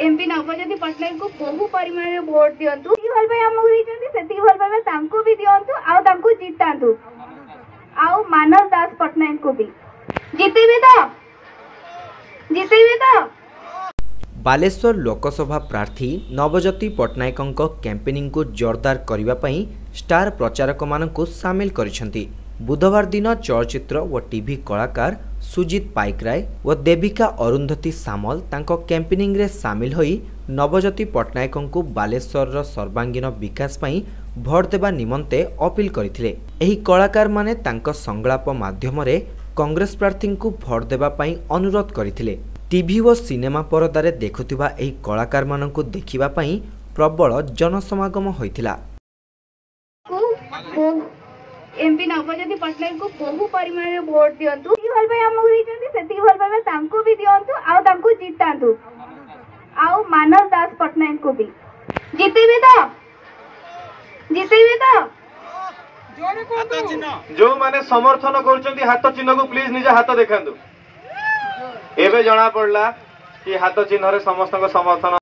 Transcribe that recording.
MP Navjyoti Pattnaik को बहु परिमाण में वोट दियंतु भल भाई हमको देचंती सेती भल भाई तांको भी दियंतु आ तांको जितांतु आ मानव दास पट्टनायक को भी जीतेबे तो बालेश्वर लोकसभा प्रार्थी नवज्योति पट्टनायक कैंपेनिंग को जोरदार करने पर स्टार प्रचारक मानक सामिल करिसेंती। बुधवार दिन चलचित्र व टीवी कलाकार सुजीत पाइकराय व देविका अरुंधति सामल तांको कैंपेनिंग रे सामिल होई नवज्योति पट्टनायक को बालेश्वर सर्वांगीन विकास पई भोट देबा निमंते अपील करथिले। एही कलाकार माने तांको संगलाप माध्यम रे कांग्रेस प्रार्थी को भोट देबा पई अनुरोध करथिले। टीवी व सिनेमा परदारे देखुथिबा एही कलाकार मानकु देखिबा पई प्रबल जनसमागम होइथिला। एमपी नवज्योति पट्टनायक को बहु परिमाण में वोट दियंतु भल भाई हमको देचंती सेती भल भाई तांको भी दियंतु आ तांको जितांतु आ मानव दास पट्टनायक को भी जीतेबे तो जो माने समर्थन करूचंती हाथ चिन्ह को प्लीज निज हाथ देखांतु। एबे जणा पड़ला कि हाथ चिन्ह रे समस्त समर्थन